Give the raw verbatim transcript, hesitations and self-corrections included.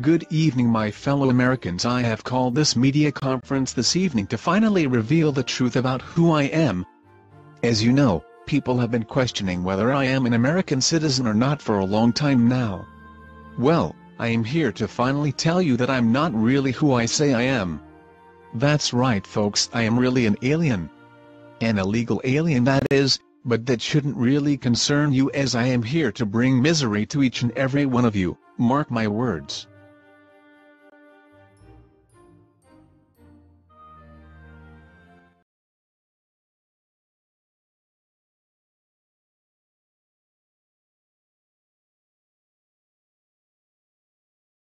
Good evening, my fellow Americans. I have called this media conference this evening to finally reveal the truth about who I am. As you know, people have been questioning whether I am an American citizen or not for a long time now. Well, I am here to finally tell you that I'm not really who I say I am. That's right, folks, I am really an alien. An illegal alien, that is, but that shouldn't really concern you, as I am here to bring misery to each and every one of you, mark my words.